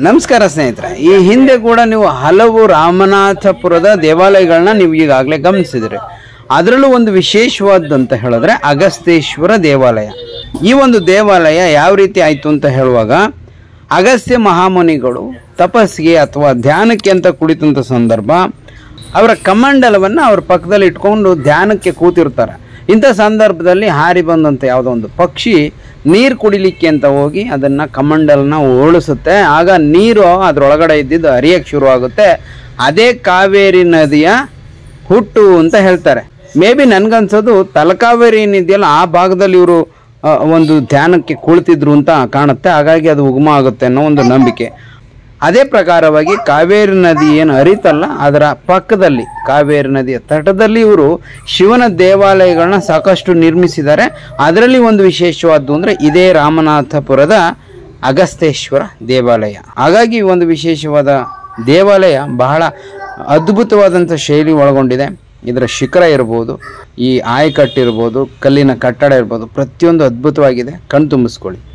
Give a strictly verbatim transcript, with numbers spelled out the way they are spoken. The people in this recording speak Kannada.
ನಮಸ್ಕಾರ ಸ್ನೇಹಿತರೆ, ಈ ಹಿಂದೆ ಕೂಡ ನೀವು ಹಲವು ರಾಮನಾಥಪುರದ ದೇವಾಲಯಗಳನ್ನ ನೀವು ಈಗಾಗಲೇ ಗಮನಿಸಿದ್ರಿ. ಅದರಲ್ಲೂ ಒಂದು ವಿಶೇಷವಾದಂತ ಹೇಳಿದ್ರೆ ಅಗಸ್ತ್ಯೇಶ್ವರ ದೇವಾಲಯ. ಈ ಒಂದು ದೇವಾಲಯ ಯಾವ ರೀತಿ ಆಯಿತು ಅಂತ ಹೇಳುವಾಗ, ಅಗಸ್ತ್ಯ ಮಹಾಮುನಿಗಳು ತಪಸ್ಸಿಗೆ ಅಥವಾ ಧ್ಯಾನಕ್ಕೆ ಅಂತ ಕುಳಿತಂಥ ಸಂದರ್ಭ ಅವರ ಕಮಂಡಲವನ್ನು ಅವ್ರ ಪಕ್ಕದಲ್ಲಿ ಇಟ್ಕೊಂಡು ಧ್ಯಾನಕ್ಕೆ ಕೂತಿರ್ತಾರೆ. ಇಂಥ ಸಂದರ್ಭದಲ್ಲಿ ಹಾರಿ ಬಂದಂಥ ಯಾವುದೋ ಒಂದು ಪಕ್ಷಿ ನೀರು ಕುಡಿಲಿಕ್ಕೆ ಅಂತ ಹೋಗಿ ಅದನ್ನು ಕಮಂಡಲನ ಓಡಿಸುತ್ತೆ. ಆಗ ನೀರು ಅದರೊಳಗಡೆ ಇದ್ದಿದ್ದು ಹರಿಯಕ್ಕೆ ಶುರುವಾಗುತ್ತೆ. ಅದೇ ಕಾವೇರಿ ನದಿಯ ಹುಟ್ಟು ಅಂತ ಹೇಳ್ತಾರೆ. ಮೇ ಬಿ ನನಗನ್ಸೋದು ತಲಕಾವೇರಿ ಏನಿದೆಯಲ್ಲ ಆ ಭಾಗದಲ್ಲಿ ಇವರು ಒಂದು ಧ್ಯಾನಕ್ಕೆ ಕುಳಿತಿದ್ರು ಅಂತ ಕಾಣುತ್ತೆ. ಹಾಗಾಗಿ ಅದು ಉಗಮ ಆಗುತ್ತೆ ಅನ್ನೋ ಒಂದು ನಂಬಿಕೆ. ಅದೇ ಪ್ರಕಾರವಾಗಿ ಕಾವೇರಿ ನದಿ ಏನು ಹರಿತಲ್ಲ ಅದರ ಪಕ್ಕದಲ್ಲಿ ಕಾವೇರಿ ನದಿಯ ತಟದಲ್ಲಿ ಇವರು ಶಿವನ ದೇವಾಲಯಗಳನ್ನ ಸಾಕಷ್ಟು ನಿರ್ಮಿಸಿದ್ದಾರೆ. ಅದರಲ್ಲಿ ಒಂದು ವಿಶೇಷವಾದ್ದು ಅಂದರೆ ಇದೇ ರಾಮನಾಥಪುರದ ಅಗಸ್ತ್ಯೇಶ್ವರ ದೇವಾಲಯ. ಹಾಗಾಗಿ ಒಂದು ವಿಶೇಷವಾದ ದೇವಾಲಯ ಬಹಳ ಅದ್ಭುತವಾದಂಥ ಶೈಲಿ ಒಳಗೊಂಡಿದೆ. ಇದರ ಶಿಖರ ಇರ್ಬೋದು, ಈ ಆಯಕಟ್ಟು ಇರ್ಬೋದು, ಕಲ್ಲಿನ ಕಟ್ಟಡ ಇರ್ಬೋದು, ಪ್ರತಿಯೊಂದು ಅದ್ಭುತವಾಗಿದೆ. ಕಣ್ ತುಂಬಿಸ್ಕೊಳ್ಳಿ.